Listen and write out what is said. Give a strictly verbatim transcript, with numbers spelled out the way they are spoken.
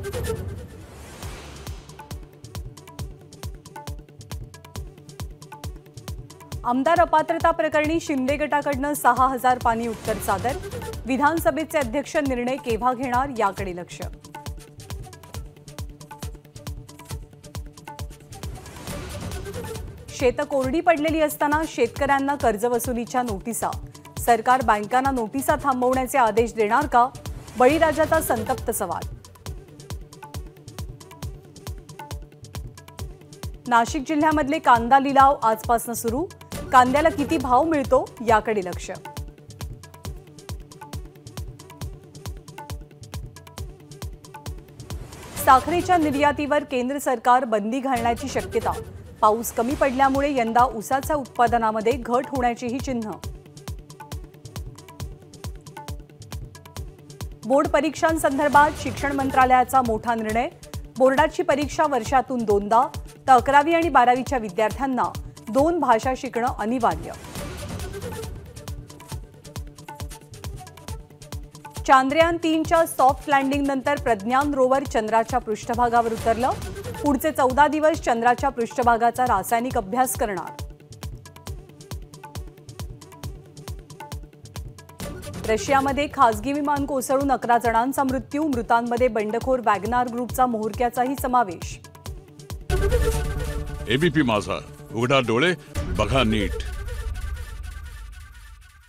आमदार अपात्रता प्रकरणी शिंदे गटाकडून सहा हजार पानी उत्तर सादर। विधानसभेचे अध्यक्ष निर्णय केव्हा घेणार याकडे लक्ष। शेत कोरडी पडलेली असताना शेतकऱ्यांना कर्जवसुलीच्या नोटिसा। सरकार बँकांना नोटिसा थांबवण्याचे आदेश देणार का? बळीराजाचा संतप्त सवाल। नाशिक जिल्ह्यामधले कांदा लिलाव आजपासून सुरू। कांद्याला किती भाव मिळतो याकडे लक्ष। साखरेच्या निर्यातीवर केंद्र सरकार बंदी घालण्याची शक्यता। पाऊस कमी पडल्यामुळे यंदा ऊसाच्या उत्पादनामध्ये घट होण्याचीही चिन्ह। बोर्ड परीक्षांसंदर्भात शिक्षण मंत्रालयाचा मोठा निर्णय। बोर्डाची परीक्षा वर्षातून दोनदा, तर अकरावी आणि बारावीच्या विद्यार्थ्यांना दोन भाषा शिकणं अनिवार्य। चांद्रयान तीनच्या सॉफ्ट लँडिंग नंतर प्रज्ञान रोवर चंद्राच्या पृष्ठभागावर उतरलं। पुढचे चौदा दिवस चंद्राच्या पृष्ठभागाचा रासायनिक अभ्यास करणार। रशियामध्ये खासगी विमान कोसळून अकरा जणांचा मृत्यू। मृतांमध्ये बंडखोर वॅगनार ग्रुपचा मोहरक्याचाही समावेश। एबीपी माझा, उघडा डोळे बघा नीट।